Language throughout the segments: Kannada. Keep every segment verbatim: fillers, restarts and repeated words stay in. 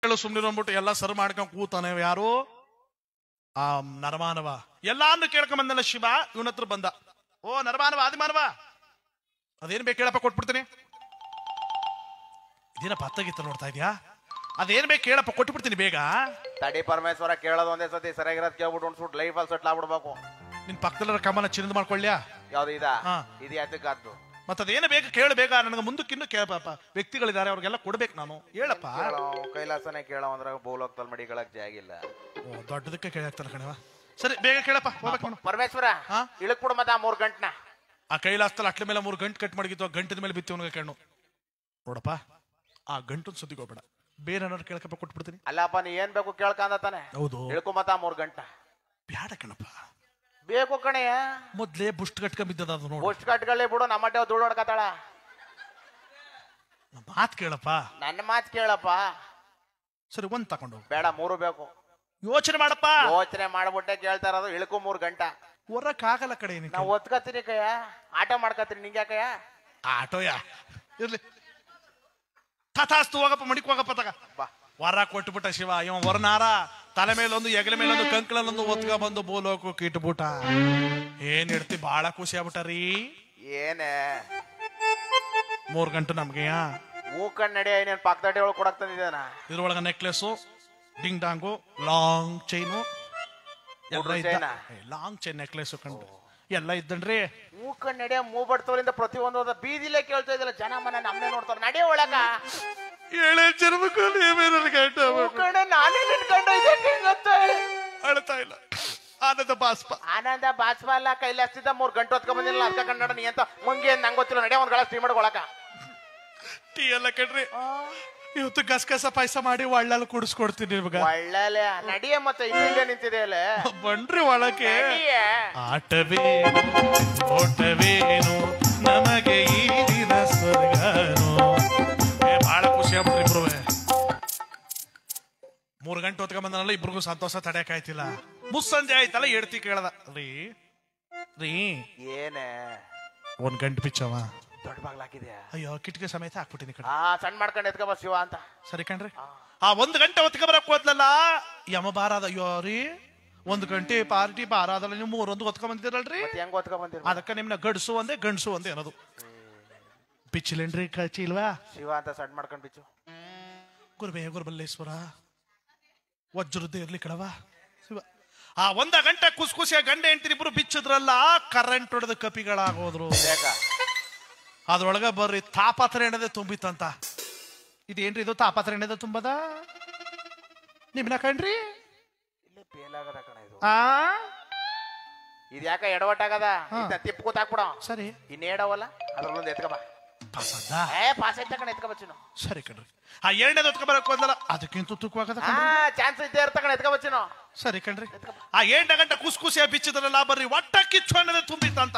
ಸುಮ್ನಿರು ಅಂದ್ಬಿಟ್ಟು ಎಲ್ಲ ಸರ್ ಮಾಡ್ಕೊಂಡ್ ಕೂತಾನೆ ಯಾರು ಆ ನರಮಾನವ. ಎಲ್ಲಾನು ಕೇಳ್ಕೊಂಬಂದಲ್ಲ ಶಿವ ಇವನ ಹತ್ರ ಬಂದ. ಓ ನರಮಾನವ ಆದಿಮಾನವ ಅದೇನ್ ಬೇಕು ಕೇಳಪ್ಪ ಕೊಟ್ಬಿಡ್ತೀನಿ. ಇದೇನಪ್ಪ ಅತ್ತಗಿತ್ತ ನೋಡ್ತಾ ಇದ್ಯಾ? ಅದೇನ್ ಬೇಕು ಕೇಳಪ್ಪ ಕೊಟ್ಬಿಡ್ತೀನಿ ಬೇಗ. ತಡಿ ಪರಮೇಶ್ವರ ಕೇಳೋದು ಒಂದೇ ಸತಿ ಸರಿಯಾಗಿರೋದ್ ಕೇಳ್ಬಿಟ್ಟು ಒಂದ್ಸುಟ್ ಲೈಫ್ ಅಲ್ಲಿ ಸೆಟ್ಲ್ ಆಗ್ಬಿಡ್ಬೇಕು. ನಿನ್ ಪಕ್ಕದಲ್ಲರ ಕಮಲ ಚಿನ್ನದ ಮಾಡ್ಕೊಳ್ಳ್ಯಾ? ಯಾವ್ದು ಇದ ಇದು ಯಾತಕ್ಕಾದ್ದು? ಮತ್ತ ಅದೇನು ಬೇಕು ಕೇಳ ಬೇಗ. ನನಗೆ ಮುಂದಕ್ಕಿನ್ನು ಕೇಳಪ್ಪ ವ್ಯಕ್ತಿಗಳಿದ್ದಾರೆ ಅವ್ರಿಗೆಲ್ಲ ಕೊಡ್ಬೇಕು ನಾನು. ಹೇಳಪ್ಪ. ಕೈಲಾಸನೆ ಕೇಳೋ ಅಂದ್ರೆ ಭೂಲೋಕದಲ್ಲಿ ಮಡಿಗಳಕ್ ಜಾಗಿಲ್ಲ. ಓ ದೊಡ್ಡದಕ್ಕೆ ಕೇಳಾಕ್ತಾರ ಕಣವ. ಸರಿ ಬೇಗ ಕೇಳಪ್ಪ ಹೋಗ್ಬೇಕು. ಪರಮೇಶ್ವರ ಇಳಕ್ ಬಿಡು ಮತ್ತ ಆ ಮೂರ್ ಗಂಟನ ಆ ಕೈಲಾಸದಲ್ಲಿ ಅಟ್ಲ ಮೇಲೆ ಮೂರು ಗಂಟು ಕಟ್ ಮಾಡಿದ್ದು ಆ ಗಂಟದ ಮೇಲೆ ಬಿತ್ತಿ ಅವನಿಗೆ ಕಣ್ಣು ನೋಡಪ್ಪ. ಆ ಗಂಟು ಸುದ್ದಿಗೆ ಹೋಗ್ಬೇಡ, ಬೇರೆ ಏನಾದ್ರು ಕೇಳಕಪ್ಪ ಕೊಟ್ಬಿಡ್ತೀನಿ. ಅಲ್ಲಪ್ಪ ನೀ ಏನ್ ಬೇಕು ಕೇಳ್ಕಂದ ತಾನೆ. ಹೌದು ಇಳ್ಕೊ ಮತ್ತ ಆ ಮೂರ್ ಗಂಟ ಬ್ಯಾಡ ಕಣಪ್ಪ. ಬೇಕು ಕಣಯ್ಯ. ಮೊದ್ಲೇ ಬುಸ್ಟ್ ಕಟ್ಕೊಂಬಿದ್ದದ ಅದು ನೋಡಿ. ಬುಸ್ಟ್ ಕಟ್ಕೊಳ್ಳಿ ಬಿಡು, ನಮ್ಮಟ್ಟೆ ಧೂಳು ಹೊಡ್ಕತಾಳ. ಮಾತ್ ಕೇಳಪ್ಪ. ನನ್ನ ಮಾತ್ ಕೇಳಪ್ಪ. ಸರಿ ಒಂದ್ ತಗೊಂಡು. ಬೇಡ ಮೂರು ಬೇಕು. ಯೋಚನೆ ಮಾಡಪ್ಪ. ಯೋಚನೆ ಮಾಡ್ಬಿಟ್ಟೆ ಕೇಳ್ತಾ ಇರೋದು. ಇಳ್ಕೊ ಮೂರ್ ಗಂಟ ಹೊರಕ್ ಆಗಲ್ಲ ಕಡೆ. ನಾವು ಒತ್ಕತ್ತೀನಿ ಕಯ್ಯ, ಆಟ ಮಾಡ್ಕತ್ತೀನಿ. ನಿಂಗೆ ಯಾಕಯ್ಯ ಆಟೋಯ ಇರ್ಲಿ. ತಥಾಸ್ತು ಹೋಗಪ್ಪ ಮಡಿಕ್ ಹೋಗಪ್ಪ ತಗ. ವರ ಕೊಟ್ಬಿಟ್ಟ ಶಿವ. ಇವ ವರನಾರ ತಲೆ ಮೇಲೊಂದು ಎಗಲ ಮೇಲೊಂದು ಕಂಕ್ಳಲ್ಲೊಂದು ಒತ್ಕ ಬಂದು ಬೋಲೋಕು ಕಿಟ್ಬಿಟ್ಟ. ಏನ್ ಇಡ್ತಿ ಬಾಳ ಖುಷಿ ಆಗ್ಬಿಟ್ಟಾರೀ. ಏನೇ ಮೂರ್ ಗಂಟು ನಮ್ಗೆ ಹೂ ಕಣ್ ನಡಿ. ಏನೇನ್ ಪಕ್ಕದಡ್ಡಿ ಒಳಗೆ ಕೊಡಕ್ ತಂದಿದ್ದೇನ. ಇದ್ರೊಳಗ ನೆಕ್ಲೆಸು, ಡಿಂಗ್ ಡಾಂಗು, long chain, long chain necklace ಕಂಡು ಎಲ್ಲ ಇದ್ದನ್ರಿ. ಹೂ ಕಣ್ ನಡಿಯ ಮೂ ಬಡ್ತವರಿಂದ ಪ್ರತಿಯೊಂದು ಬೀದಿಲೇ ಕೇಳ್ತಾ ಇದ್ದಲ್ಲ. ಜನ ಮನೆ ನಮ್ನೆ ನೋಡ್ತಾರ. ನಡಿಯ ಒಳಗ ಏಳೇ ಜನ್ಮಕ್ಕೂ ನಾನೇ ನಿನ್ಕಂಡ ಅಳ್ತಾ ಇಲ್ಲ. ಆನಂದ ಬಾಸ್ಪ ಆನಂದ ಬಾಸ್ಪ ಅಲ್ಲ. ಕೈಲಾಸ್ತಿದ್ದ ಮೂರ್ ಗಂಟೆ ಹೊತ್ಕೊಂಡ್ ಬಂದಿಲ್ಲ. ಅದ್ಕ ಕನ್ನಡ ನೀ ಅಂತ ಮುಂಗೆ ನಂಗೆ ಗೊತ್ತಿಲ್ಲ. ನಡಿಯ ಒಂದ್ ಗಳ ಟೀ ಮಾಡ್ಕೊಳಕ. ಟೀ ಎಲ್ಲ ಕಣ್ರಿ ಇವತ್ತು ಗಸಗಸ ಪಾಯಸ ಮಾಡಿ ಒಳ್ಳಲ್ಲಿ ಕುಡಿಸ್ಕೊಡ್ತೀನಿ ನಿಮ್ಗ. ಒಳ್ಳಲೆ ನಡಿಯ ಮತ್ತೆ ಇಲ್ಲೇ ನಿಂತಿದೆ ಅಲ್ಲ. ಬನ್ರಿ ಒಳಗೆ. ಆಟವೇನು ಓಟವೇನು ನಮಗೆ ಈ ದಿನ ಸ್ವರ್ಗನು. ಬಹಳ ಖುಷಿ ಆಗ್ಬಿಟ್ರಿ ಇಬ್ರು. ಮೂರು ಗಂಟೆ ಹೊತ್ಕೊಂಡ್ ಬಂದನಲ್ಲ, ಇಬ್ರಿಗೂ ಸಂತೋಷ ತಡೆಯಕ್ ಆಯ್ತಿಲ್ಲ. ಮುಸ್ಸಂಜೆ ಆಯ್ತಲ್ಲ ಎಡ್ತಿ ಕೇಳದ. ರೀ ರೀ ಏನೇ ಒಂದ್ ಗಂಟೆ ಪಿಚ್ಚವ ದೊಡ್ಡ ಬಾಗ್ಲ ಹಾಕಿದ್ಯಾ? ಅಯ್ಯೋ ಕಿಟಕಿ ಸಮೇತ ಹಾಕ್ಬಿಟ್ಟಿನಿ ಕಡೆ. ಆ ಸಣ್ಣ ಮಾಡ್ಕೊಂಡು ಎತ್ಕೊ ಶಿವ ಅಂತ. ಸರಿ ಕಣ್ರಿ. ಆ ಒಂದ್ ಗಂಟೆ ಹೊತ್ಕ ಬರಕ್ ಹೋದ್ಲಲ್ಲ ಯಮ ಬಾರದ. ಅಯ್ಯೋ ರೀ ಒಂದ್ ಗಂಟೆ ಪಾರ್ಟಿ ಬಾರ ಅದಲ್ಲ. ನೀವು ಮೂರೊಂದು ಹೊತ್ಕೊಂಡ್ ಬಂದಿರಲ್ರಿ. ಹೆಂಗ್ ಹೊತ್ಕೊಂಡ್ ಬಂದಿರ? ಅದಕ್ಕ ನಿಮ್ನ ಗಡ್ಸು ಒಂದೇ ಗಂಡ್ಸು ಒಂದೇ ಅನ್ನೋದು. ಪಿಚ್ಚಿಲೇನ್ರಿ ಕಚಿ ಇಲ್ವಾ? ಶಿವ ಅಂತ ಸಣ್ಣ ಮಾಡ್ಕೊಂಡ್ ಬಿಚ್ಚು. ಗುರುಬೇ ಗುರುಬಲ್ಲೇಶ್ವರ ವಜ್ರದ್ದೇ ಇರ್ಲಿ ಕಡವ ಶಿವ. ಆ ಒಂದ ಗಂಟೆ ಕುಸ್ ಖುಷಿಯ ಗಂಡ ಹೆಂಡ್ತಿರಿ ಇಬ್ರು ಬಿಚ್ಚಿದ್ರಲ್ಲ, ಕರೆಂಟ್ ಹೊಡೆದ ಕಪಿಗಳಾಗೋದ್ರು. ಅದ್ರೊಳಗ ಬರ್ರಿ ತಾಪತ್ರ ಎಣ್ಣದೆ ತುಂಬಿತ್ತಂತ. ಇದೇನ್ರಿ ಇದು ತಾಪತ್ರ ಎಣ್ಣದೆ ತುಂಬದ? ನಿಮ್ನ ಕಣ್ರಿ ಇಲ್ಲೇ ಪೇಲಾಗದ ಕಣ ಇದು. ಆ ಇದು ಯಾಕ ಎಡವಟ್ಟಾಗದ? ತಿಪ್ಪು ಕೂತಾಕ್ಬಿಡ. ಸರಿ ಇನ್ನೇಡವಲ್ಲ ಅದ್ರಲ್ಲೊಂದು ಎತ್ಕ ಬಾ. ಪಾಸ್ ಐತ ಕಣ ಎತ್ಕ ಬಚ್ಚಿನ. ಸರಿ ಕಣ್ರಿ. ಆ ಎರಡನೇದು ಎತ್ಕ ಬರಕ್ ಹೋದ್ಲಲ್ಲ ಅದಕ್ಕಿಂತ ತುಕ್ಕವಾಗದ. ಚಾನ್ಸ್ ಇದ್ದೇ ಇರ್ತ ಕಣ ಎತ್ಕ ಬಚ್ಚಿನ. ಸರಿ ಕಣ್ರಿ. ಆ ಏಳ್ನ ಗಂಟೆ ಕುಸ್ ಖುಷಿಯ ಬಿಚ್ಚಿದ್ರಲ್ಲ ಬರ್ರಿ ಹೊಟ್ಟ ಕಿಚ್ಚು ಅನ್ನೋದೇ ತುಂಬಿತ್ತಂತ.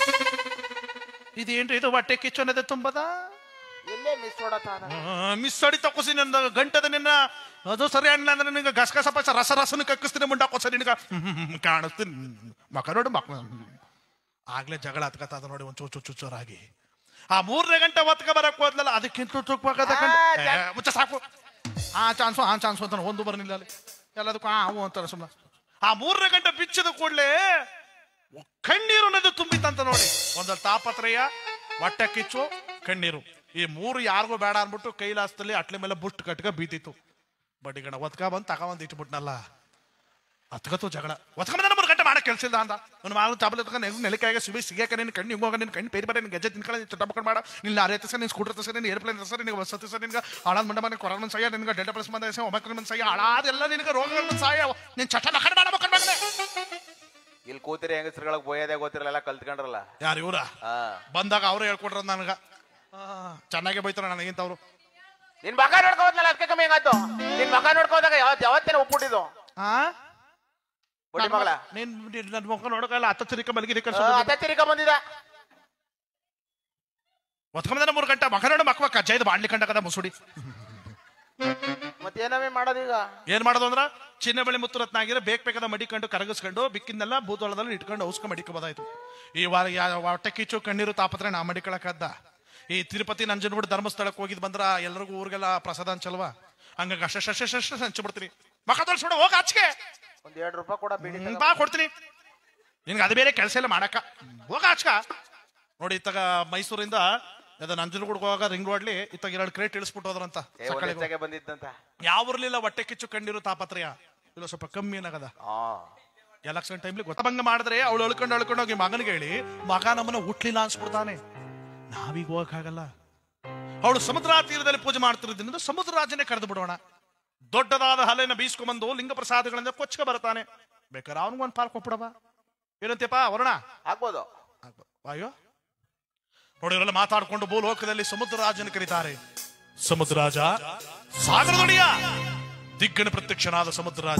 ಇದೇನ್ರಿ ಇದು ಹೊಟ್ಟೆ ಕಿಚ್ಚು ಅನ್ನೋದೇ ತುಂಬದ? ಎಲ್ಲೇ ಮಿಸ್ ಹೊಡತ ಮಿಸ್ ಹೊಡಿತ ಕುಸಿ ನನ್ನ ಗಂಟದ ನಿನ್ನ. ಅದು ಸರಿ ಅಣ್ಣ ಅಂದ್ರೆ ನಿನ್ಗೆ ಗಸಗಸ ಪಸ ರಸ ರಸನ ಕಕ್ಕಿಸ್ತೀನಿ ಮುಂಡ ಕೊಸ ನಿನ್ಗ ಕಾಣಿಸ್ತೀನಿ ಮಕ ನೋಡಿ ಮಕ್ಕ. ಆಗ್ಲೇ ಜಗಳ ಹತ್ಕತ್ತ ನೋಡಿ ಒಂದ್ ಚೂಚು ಚುಚ್ಚೋರಾಗಿ. ಆ ಮೂರನೇ ಗಂಟೆ ಹೊತ್ಕ ಬರಕ್ ಹೋದ್ಲಲ್ಲ ಅದಕ್ಕಿಂತ ತುಕ್ಕವಾಗದ. ಮುಚ್ಚ ಸಾಕು. ಆ ಚಾನ್ಸು ಆ ಚಾನ್ಸು ಅಂತ ಒಂದು ಬರ್ನಿಲ್ಲ ಅಲ್ಲಿ ಎಲ್ಲದಕ್ಕೂ ಆ ಹೂ ಅಂತಾರ ಸುಮ್ಮನೆ. ಆ ಮೂರನೇ ಗಂಟೆ ಬಿಚ್ಚಿದ ಕೂಡಲೇ ಕಣ್ಣೀರು ನದಿ ತುಂಬಿತ್ತಂತ ನೋಡಿ. ಒಂದಲ್ಲಿ ತಾಪತ್ರಯ, ಹೊಟ್ಟೆ ಕಿಚ್ಚು, ಕಣ್ಣೀರು. ಈ ಮೂರು ಯಾರಿಗೂ ಬೇಡ ಅನ್ಬಿಟ್ಟು ಕೈಲಾಸದಲ್ಲಿ ಅಟ್ಲೆ ಮೇಲೆ ಬುಸ್ಟ್ ಕಟ್ಕ ಬೀತಿತ್ತು. ಬಡ್ಡಿ ಗಣ ಒತ್ಕ ಬಂದು ತಗೊಂಡ್ ಇಟ್ಬಿಟ್ನಲ್ಲ ಹತ್ಕತ್ತು ಜಗಳ. ಒತ್ಕೊಂಡ ಮೂರು ಗಂಟೆ ಮಾಡಕ್ ಕೆಲ್ಸ ಇಲ್ಲ ಅಂದ. ನನ್ನ ಮಾಲು ಚಾಬಲ್ ನೆಲಕಾಯಿಗೆ ಸಿಬಿ ಸಿಗಾಕ ನಿನ್ ಕಣ್ಣು ಹಿಂಗೋಗ ನಿನ್ ಕಣ್ಣು ಪೇರಿ ಬರ ನಿನ್ ಗೆಜ್ಜೆ ತಿನ್ಕೊಳ್ಳಿ ಚಟಪಕೊಂಡು ಮಾಡ. ನಿನ್ನ ಲಾರಿ ಹತ್ತಿಸ ನಿನ್ ಸ್ಕೂಟರ್ ಹತ್ತಿಸ ನಿನ್ ಏರ್ಪ್ಲೇನ್ ಹತ್ತಿಸ ನಿನ್ಗೆ ಬಸ್ ಹತ್ತಿಸ ನಿನ್ಗೆ ಹಾಳಾದ್ ಮಂಡ ಮನೆ ಕೊರೋನಾ ಸಹಾಯ ನಿನ್ಗೆ ಡೆಲ್ಟಾ ಪ್ಲಸ್ ಬಂದ ಒಮಕ್ರನ್ ಸಹಾಯ ಹಾಳಾದೆಲ್ಲ ನಿನ್ಗೆ ರೋಗಗಳ ಸಹಾಯ. ನಿನ್ ಚಟ ಮಕ್ಕಳ ಮಾಡ ಮಕ್ಕಳ ಮಗನೇ. ಇಲ್ಲಿ ಕೂತಿರಿ ಹೆಂಗಸ್ರುಗಳಿಗೆ ಬೋಯೋದೇ ಗೊತ್ತಿರಲ್ಲ ಕಲ್ತ್ಕೊಂಡ್ರಲ್ಲ. ಯಾರು ಇವ್ರ ಬಂದಾಗ ಅವ್ರು ಹೇಳ್ಕೊಟ್ರ ನನ್ಗ ಚೆನ್ನಾಗೆ ಬೈತಾರ ನನಗಿಂತವ್ರು. ನಿನ್ ಮಗ ನೋಡ್ಕೋದ್ನಲ್ಲ ಅದಕ್ಕೆ ಕಮ್ಮಿ ಹೆಂಗಾಯ್ತು. ನಿನ್ ಮಗ ನೋಡ್ಕೋದಾಗ ಯಾವತ್ ಯಾವತ್ತೇನೆ ಒಪ್ಪಿಟ್ಟಿದ್ದು. ಆ ಬಡ್ಡಿ ಮಗಳ ನೀನ್ ನನ್ ಮುಖ ನೋಡಕಲ್ಲ ಹತ್ತ ತಿರಿಕ ಮಲಗಿರಿ ಹತ್ತ ತಿರಿಕ ಬಂದಿದ. ಒತ್ಕೊಂಬಂದ ಮೂರು ಗಂಟೆ ಮಗ ನೋಡ ಮಕ್ಕ ಕಜ್ಜಾಯ್ದು ಬಾಡ್ಲಿ ಕಂಡಕದ ಮುಸುಡಿ. ಮತ್ತೇನವೇ ಮಾಡೋದೀಗ? ಏನ್ ಮಾಡೋದು ಅಂದ್ರ ಚಿನ್ನ ಬಳಿ ಮುತ್ತು ರತ್ನ ಆಗಿರ ಬೇಕ್ ಬೇಕಾದ ಮಡಿಕೊಂಡು ಕರಗಿಸ್ಕೊಂಡು ಬಿಕ್ಕಿನೆಲ್ಲ ಭೂತೋಳದಲ್ಲಿ ಇಟ್ಕೊಂಡು ಔಸ್ಕ ಮಡಿಕೋಬೋದಾಯ್ತು. ಈ ವಾರ ಹೊಟ್ಟೆ ಕಿಚ್ಚು ಕಣ್ಣೀರು ತಾಪತ್ರ ನಾ ಮಡಿಕೊಳಕದ್ದ. ಈ ತಿರುಪತಿ ನಂಜನಗೂಡು ಧರ್ಮಸ್ಥಳಕ್ಕೆ ಹೋಗಿದ್ ಬಂದ್ರ ಎಲ್ಲರಿಗೂ ಊರಿಗೆಲ್ಲ ಪ್ರಸಾದ ಅನ್ಸಲ್ವಾ? ಹಂಗಾಗಿ ಅಷ್ಟ ಅಷ್ಟ ಅಷ್ಟ ಹಂಚ್ಬಿಡ್ತೀನಿ. ಮಕ್ಕ ತೋರಿಸ್ಬಿಡ ಹೋಗ ಆಚೆಗೆ. ಒಂದ್ ಎರಡು ರೂಪಾಯಿ ಕೂಡ ಬಿಡಿ ಬಾ ಕೊಡ್ತೀನಿ. ನಿನ್ಗೆ ಅದು ಬೇರೆ ಕೆಲಸ ಎಲ್ಲ ಮಾಡಕ್ಕ. ಹೋಗ ಆಚಕ. ನೋಡಿ ಇತ್ತಾಗ ಮೈಸೂರಿಂದ ನಂಜನಗೂಡ್ಗೆ ಹೋಗಾಗ ರಿಂಗ್ ರೋಡ್ಲಿ ಇತ್ತಾಗ ಎರಡು ಕ್ರೇಟ್ ಇಳಿಸ್ಬಿಟ್ಟು ಹೋದ್ರಂತ. ಬಂದಿದ್ದಂತ ಯಾವ ಊರ್ಲಿಲ್ಲ ಹೊಟ್ಟೆ ಕಿಚ್ಚು ಕಂಡಿರೋ ತಾಪತ್ರಯ ಇಲ್ಲ ಸ್ವಲ್ಪ ಕಮ್ಮಿ ಏನಾಗದ. ಎಲೆಕ್ಷನ್ ಟೈಮ್ಲಿ ಗೊತ್ತಭಂಗ ಮಾಡಿದ್ರೆ ಅವಳು ಅಳ್ಕೊಂಡು ಅಳ್ಕೊಂಡು ಹೋಗಿ ಮಗನಿಗೆ ಹೇಳಿ ಮಗ ನಮ್ಮನ್ನ ಹುಟ್ಲಿಲ್ಲ ಅನ್ಸ್ಬಿಡ್ತಾನೆ. ನಾವೀಗ ಹೋಗಕ್ಕಾಗಲ್ಲ. ಅವಳು ಸಮುದ್ರ ತೀರದಲ್ಲಿ ಪೂಜೆ ಮಾಡ್ತಿರೋದ್ರಿಂದ ಸಮುದ್ರ ರಾಜನೇ ಕರೆದು ಬಿಡೋಣ. ದೊಡ್ಡದಾದ ಹಲೆನ ಬೀಸ್ಕೊಂಬಂದು ಲಿಂಗ ಪ್ರಸಾದಗಳಿಂದ ಕೊಚ್ಚಕ ಬರ್ತಾನೆ. ಬೇಕಾದ್ರೆ ಅವನಿಗೊಂದು ಪಾಲ್ ಕೊಟ್ಬಿಡವ. ಏನಂತಪ್ಪ ವರುಣ? ಆಗ್ಬೋದು. ಅಯ್ಯೋ ನೋಡಿರಲ್ಲ ಮಾತಾಡ್ಕೊಂಡು ಭೂಲೋಕದಲ್ಲಿ ಸಮುದ್ರ ರಾಜನ ಕರೀತಾರೆ. ಸಮುದ್ರ ರಾಜ ಸಾಗರದೊಡೆಯ ದಿಗ್ಗನ ಪ್ರತ್ಯಕ್ಷನಾದ ಸಮುದ್ರ ರಾಜ.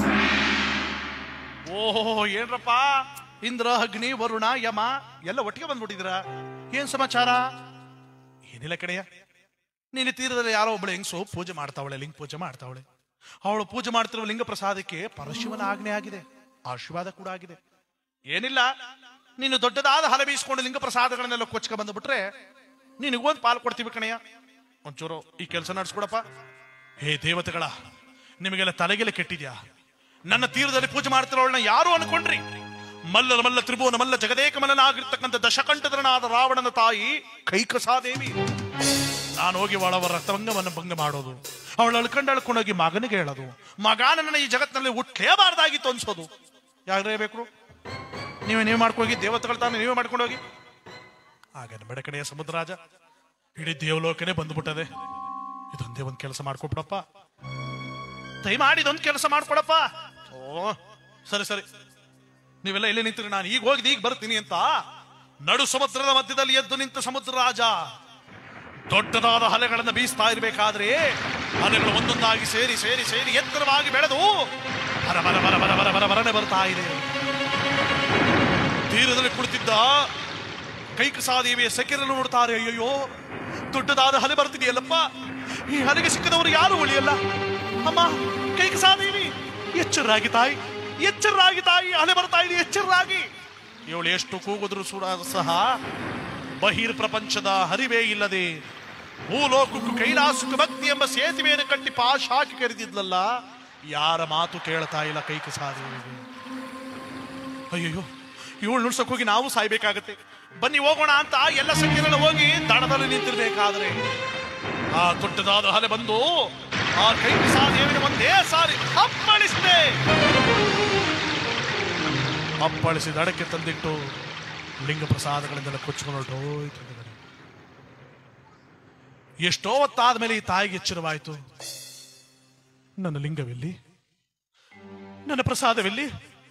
ಓಹೋ ಏನ್ರಪ್ಪ ಇಂದ್ರ ಅಗ್ನಿ ವರುಣ ಯಮ ಎಲ್ಲ ಒಟ್ಟಿಗೆ ಬಂದ್ಬಿಟ್ಟಿದ್ರ. ಏನ್ ಸಮಾಚಾರ? ಏನಿಲ್ಲ ಕಡೆಯ, ನೀನು ತೀರದಲ್ಲಿ ಯಾರೋ ಒಬ್ಬಳು ಹೆಂಗಸು ಪೂಜೆ ಮಾಡ್ತಾವಳೆ, ಲಿಂಗ ಪೂಜೆ ಮಾಡ್ತಾವಳೆ. ಅವಳು ಪೂಜೆ ಮಾಡ್ತಿರುವ ಲಿಂಗ ಪ್ರಸಾದಕ್ಕೆ ಪರಶಿವನ ಆಜ್ಞೆ ಆಗಿದೆ, ಆಶೀರ್ವಾದ ಕೂಡ ಆಗಿದೆ. ಏನಿಲ್ಲ, ನೀನು ದೊಡ್ಡದಾದ ಹಲೆ ಬೀಸ್ಕೊಂಡು ಲಿಂಗ ಪ್ರಸಾದಗಳನ್ನೆಲ್ಲ ಕೊಚ್ಚಕ ಬಂದ್ಬಿಟ್ರೆ ನಿನಗೊಂದು ಪಾಲು ಕೊಡ್ತೀವಿ ಕಣಯ್ಯ. ಒಂಚೂರು ಈ ಕೆಲಸ ನಡೆಸ್ಕೊಡಪ್ಪ. ಹೇ ದೇವತೆಗಳ, ನಿಮಗೆಲ್ಲ ತಲೆಗೆಲ್ಲ ಕೆಟ್ಟಿದ್ಯಾ? ನನ್ನ ತೀರದಲ್ಲಿ ಪೂಜೆ ಮಾಡ್ತಿರೋಳನ್ನ ಯಾರು ಅನ್ಕೊಂಡ್ರಿ? ಮಲ್ಲನ ಮಲ್ಲ ತ್ರಿಭುವನ ಮಲ್ಲ ಜಗದೇಕ ಮಲ್ಲನಾಗಿರ್ತಕ್ಕಂಥ ದಶಕಂಠಧರನಾದ ರಾವಣನ ತಾಯಿ ಕೈಕಸಾದೇವಿ. ನಾನು ಹೋಗಿ ಅವಳ ರಥಭಂಗವನ್ನು ಭಂಗ ಮಾಡೋದು, ಅವಳು ಅಳ್ಕೊಂಡು ಅಳ್ಕೊಂಡೋಗಿ ಮಗನಿಗೆ ಹೇಳೋದು, ಮಗ ನನ್ನ ಈ ಜಗತ್ತಿನಲ್ಲಿ ಹುಟ್ಟಲೇಬಾರ್ದಾಗಿತ್ತು ಅನ್ಸೋದು. ಯಾರೇ ಬೇಕು? ನೀವೇ ನೀವು ಮಾಡ್ಕೋಗಿ, ದೇವತೆಗಳ ತಾನು ನೀವೇ ಮಾಡ್ಕೊಂಡು ಹೋಗಿ. ಹಾಗೆ ಬೆಡ ಕಡೆಯ ಸಮುದ್ರ ರಾಜ ಇಡೀ ದೇವಲೋಕನೇ ಬಂದ್ಬಿಟ್ಟದೆ. ಇದೊಂದೇ ಒಂದು ಕೆಲಸ ಮಾಡ್ಕೊಬಿಡಪ್ಪ, ದಯಮಾಡಿ ಇದೊಂದು ಕೆಲಸ ಮಾಡ್ಕೊಡಪ್ಪ. ಓ ಸರಿ ಸರಿ, ನೀವೆಲ್ಲ ಎಲ್ಲಿ ನಿಂತಿರಿ? ನಾನು ಈಗ ಹೋಗಿದ್ದು ಈಗ ಬರ್ತೀನಿ ಅಂತ ನಡು ಸಮುದ್ರದ ಮಧ್ಯದಲ್ಲಿ ಎದ್ದು ನಿಂತ ಸಮುದ್ರ ರಾಜ ದೊಡ್ಡದಾದ ಅಲೆಗಳನ್ನು ಬೀಸ್ತಾ ಇರಬೇಕಾದ್ರೆ ಅಲೆಗಳು ಒಂದೊಂದಾಗಿ ಸೇರಿ ಸೇರಿ ಸೇರಿ ಎತ್ತರವಾಗಿ ಬೆಳೆದು ಬರ ಬರ ಬರ ಬರ ಬರ ಬರ ಬರನೆ ಬರ್ತಾ ಇದೆ. ತೀರದಲ್ಲಿ ಕುಳಿತಿದ್ದ ಕೈಕಸಾದೇವಿಯ ಸೆಕೆರನ್ನು ನೋಡ್ತಾರೆ. ಅಯ್ಯಯ್ಯೋ, ದೊಡ್ಡದಾದ ಹಲೆ ಬರ್ತಿದೆಯಲ್ಲಪ್ಪ, ಈ ಹಲೆಗೆ ಸಿಕ್ಕದವರು ಯಾರು ಉಳಿಯಲ್ಲ. ಅಮ್ಮ ಕೈಕಸಾದೇವಿ, ಎಚ್ಚರಾಗಿ ತಾಯಿ, ಎಚ್ಚರಾಗಿ ತಾಯಿ, ಹಲೆ ಬರ್ತಾ ಇದೆ, ಎಚ್ಚರಾಗಿ. ಇವಳು ಎಷ್ಟು ಕೂಗುದ್ರು ಸುಡ ಸಹ ಬಹಿರ್ ಪ್ರಪಂಚದ ಹರಿವೇ ಇಲ್ಲದೆ ಭೂಲೋಕಕ್ಕೂ ಕೈಲಾಸಕ್ಕೂ ಭಕ್ತಿ ಎಂಬ ಸೇತುವೆಯನ್ನು ಕಟ್ಟಿ ಪಾಶ ಹಾಕಿ ಕರೆದಿದ್ಲಲ್ಲ, ಯಾರ ಮಾತು ಕೇಳ್ತಾ ಇಲ್ಲ ಕೈಕಸಾದೇವಿಗೆ. ಅಯ್ಯಯ್ಯೋ, ಇವಳು ನುಡ್ಸಕ್ ಹೋಗಿ ನಾವು ಸಾಯ್ಬೇಕಾಗತ್ತೆ. ಬನ್ನಿ ಹೋಗೋಣ ಅಂತ ಎಲ್ಲ ಸಂಖ್ಯೆಗಳು ಹೋಗಿ ದಡದಲ್ಲಿ ನಿಂತಿರ್ಬೇಕಾದ್ರೆ ಆ ದೊಡ್ಡದಾದ ಹಲೆ ಬಂದು ಆ ಕೈಕಸಾದೇವಿನ ಒಂದೇ ಸಾರಿ ಅಪ್ಪಳಿಸಿದೆ. ಅಪ್ಪಳಿಸಿ ದಡಕ್ಕೆ ತಂದಿಟ್ಟು ಲಿಂಗ ಪ್ರಸಾದಗಳಿಂದೆಲ್ಲ ಕೊಚ್ಚಿಕೊಂಡು ಹೋಯ್ತು. ಎಷ್ಟೋ ಹೊತ್ತಾದ ಮೇಲೆ ಈ ತಾಯಿಗೆ ಎಚ್ಚರವಾಯಿತು. ನನ್ನ ಲಿಂಗವೆಲ್ಲಿ, ನನ್ನ ಪ್ರಸಾದವೆಲ್ಲಿ?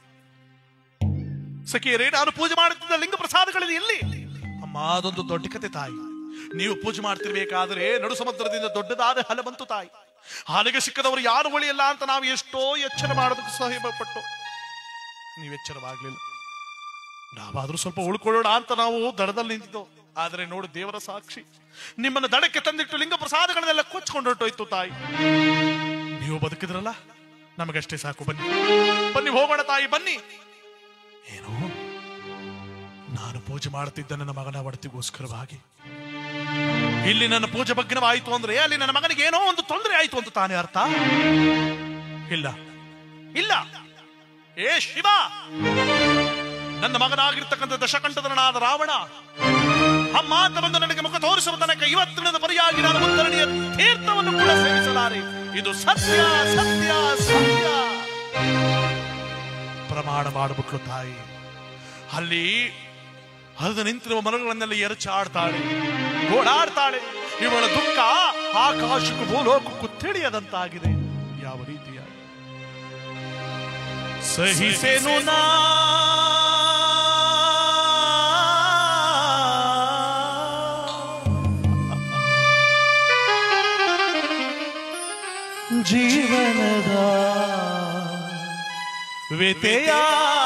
ಸಖಿಯರೇ, ನಾನು ಪೂಜೆ ಮಾಡುತ್ತಿದ್ದ ಲಿಂಗ ಪ್ರಸಾದಗಳಲ್ಲಿ ಎಲ್ಲಿ? ಅಮ್ಮ, ಅದೊಂದು ದೊಡ್ಡ ಕತೆ ತಾಯಿ. ನೀವು ಪೂಜೆ ಮಾಡ್ತಿರ್ಬೇಕಾದ್ರೆ ನಡು ಸಮುದ್ರದಿಂದ ದೊಡ್ಡದಾದ ಹಲೆ ಬಂತು ತಾಯಿ. ಹಾಲೆಗೆ ಸಿಕ್ಕದವರು ಯಾರು ಉಳಿಯಲ್ಲ ಅಂತ ನಾವು ಎಷ್ಟೋ ಎಚ್ಚರ ಮಾಡೋದಕ್ಕೆ ಸಹಿಪಟ್ಟು ನೀವು ಎಚ್ಚರವಾಗ್ಲಿಲ್ಲ. ನಾವಾದ್ರೂ ಸ್ವಲ್ಪ ಉಳ್ಕೊಳ್ಳೋಣ ಅಂತ ನಾವು ದಡದಲ್ಲಿ ನಿಂತಿದ್ದೋ. ಆದ್ರೆ ನೋಡು, ದೇವರ ಸಾಕ್ಷಿ, ನಿಮ್ಮನ್ನು ದಡಕ್ಕೆ ತಂದಿಟ್ಟು ಲಿಂಗ ಪ್ರಸಾದಗಳನ್ನೆಲ್ಲ ಕೊಚ್ಕೊಂಡು ಹೊರಟೋಯ್ತು ತಾಯಿ. ನೀವು ಬದುಕಿದ್ರಲ್ಲ, ನಮಗಷ್ಟೇ ಸಾಕು. ಬನ್ನಿ ಬನ್ನಿ ಹೋಗೋಣ ತಾಯಿ, ಬನ್ನಿ. ಏನು, ನಾನು ಪೂಜೆ ಮಾಡುತ್ತಿದ್ದ ನನ್ನ ಮಗನ ಒಡತಿಗೋಸ್ಕರವಾಗಿ ಇಲ್ಲಿ ನನ್ನ ಪೂಜೆ ಭಗ್ನವಾಯಿತು ಅಂದ್ರೆ ಅಲ್ಲಿ ನನ್ನ ಮಗನಿಗೆ ಏನೋ ಒಂದು ತೊಂದರೆ ಆಯ್ತು ಅಂತ ತಾನೇ ಅರ್ಥ? ಇಲ್ಲ ಇಲ್ಲ, ಏ ಶಿವ, ನನ್ನ ಮಗನಾಗಿರ್ತಕ್ಕಂಥ ದಶಕಂಠಧರನಾದ ರಾವಣ ಅಮ್ಮ ಅಂತ ಬಂದು ನನಗೆ ಮುಖ ತೋರಿಸುವ ತನಕ ಇವತ್ತಿನ ಪರಿಯಾಗಿ ನಾನು ಉತ್ತರಣೀಯ ತೀರ್ಥವನ್ನು ಕೂಡ ಸೇವಿಸಲಾರೆ. ಇದು ಸತ್ಯ ಸತ್ಯ ಸತ್ಯ ಪ್ರಮಾಣ ಮಾಡಿಬಿಟ್ಲು ತಾಯಿ. ಅಲ್ಲಿ ಹರಿದು ನಿಂತಿರುವ ಮರಗಳನ್ನೆಲ್ಲ ಎರಚಾಡ್ತಾಳೆ, ಗೋಳಾಡ್ತಾಳೆ. ಇವಳ ದುಃಖ ಆಕಾಶಕ್ಕೂ ಭೂಲೋಕಕ್ಕೂ ತಿಳಿಯದಂತಾಗಿದೆ. ಯಾವ ರೀತಿಯ ಸಹಿಸೆನು ನಾ ಜೀವನದ ವ್ಯತೆಯ